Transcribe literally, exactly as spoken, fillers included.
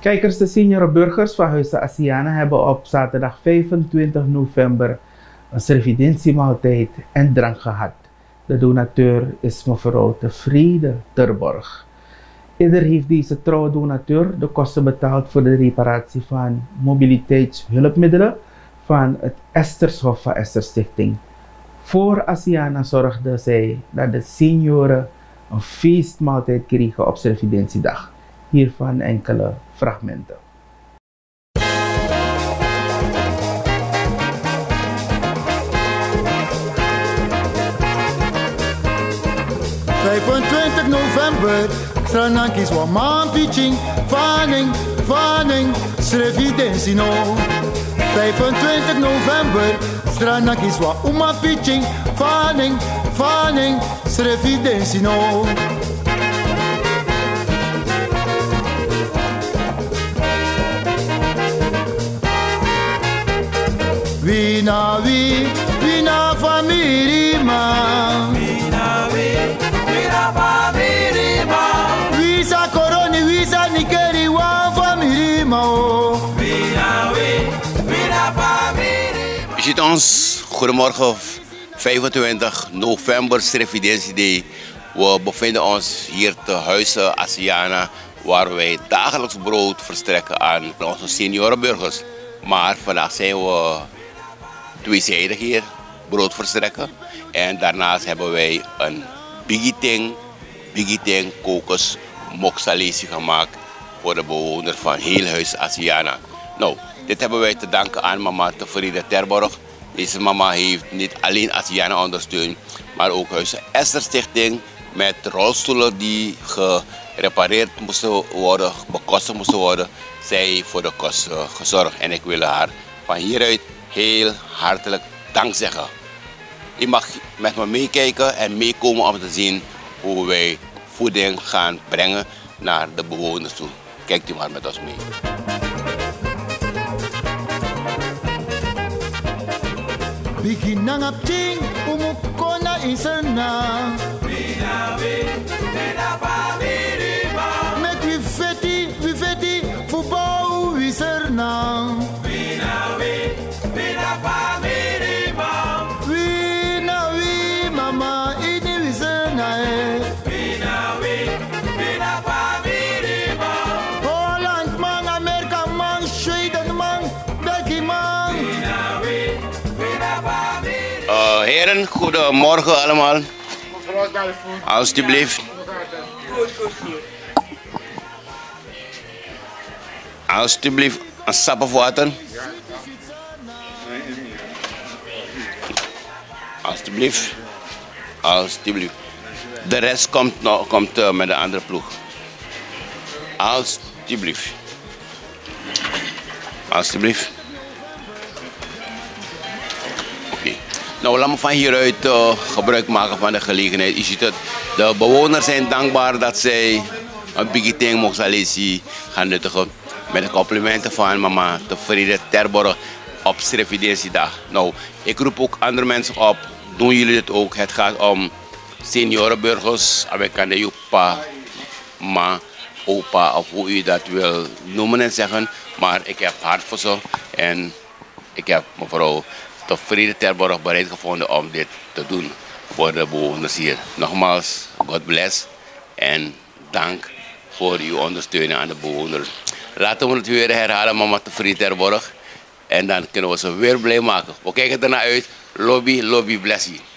Kijkers, de senior burgers van Huizen Asiana hebben op zaterdag vijfentwintig november een servidentiemaaltijd en drank gehad. De donateur is mevrouw Tevrede Terborg. Eerder heeft deze trouwe donateur de kosten betaald voor de reparatie van mobiliteitshulpmiddelen van het Estershof van Esther Stichting. Voor Asiana zorgde zij dat de senioren een feestmaaltijd kregen op servidentiedag. Hiervan enkele fragmenten. vijfentwintig november, Stranankis wa man pitching, fanning, fanning, servidentie no. vijfentwintig november, Stranankis wa uma pitching, fanning, fanning, servidentie no. Wie na wie, wie na familie man. Wie na wie, wie na familie man. Wie sa coroni, wie sa nikeri wan familie man. Wie na wie, wie na familie man. Je ziet ons, goedemorgen, vijfentwintig november, Servidentiedag. We bevinden ons hier te Huizen Asiana, waar wij dagelijks brood verstrekken aan onze seniorenburgers. Maar vandaag zijn we tweezijdig hier brood verstrekken. En daarnaast hebben wij een bigiting, bigiting kokos moksalesi gemaakt voor de bewoners van heel Huis Asiana. Nou, dit hebben wij te danken aan mama Tevrede Terborg. Deze mama heeft niet alleen Asiana ondersteund, maar ook Huis Esther Stichting met rolstoelen die gerepareerd moesten worden, bekostigd moesten worden. Zij heeft voor de kosten gezorgd en ik wil haar van hieruit heel hartelijk dank zeggen. Je mag met me meekijken en meekomen om te zien hoe wij voeding gaan brengen naar de bewoners toe. Kijkt u maar met ons mee. Biginang apting, umukona insana. Bina we, bina familie man. Met wie feti, wie feti, voetbal wie serna. Bina we, bina familie man. Wie na wie mama, ini wie serna eh. Bina we, bina familie man. Holland man, Amerika man, Zweden man, België man. Bina we, bina familie. Uh, heren, goedemorgen allemaal. Alsjeblieft. Alsjeblieft, een sap of water. Alsjeblieft. Alsjeblieft. De rest komt, nog, komt uh, met de andere ploeg. Alsjeblieft. Alsjeblieft. Oké. Nou, laat me van hieruit uh, gebruik maken van de gelegenheid. Je ziet het, de bewoners zijn dankbaar dat zij een bigiting moksalesi gaan nuttigen. Met de complimenten van mama Tevrede Terborg op Servidentiedag. Nou, ik roep ook andere mensen op, doen jullie dit ook. Het gaat om seniorenburgers, Amerikanen, pa, ma, opa of hoe u dat wil noemen en zeggen. Maar ik heb hart voor ze en ik heb mevrouw Tevrede Terborg bereid gevonden om dit te doen voor de bewoners hier. Nogmaals, God bless en dank voor uw ondersteuning aan de bewoners. Laten we het weer herhalen, mama Tevrede Terborg. En dan kunnen we ze weer blij maken. We kijken ernaar uit. Lobby, lobby, bless you.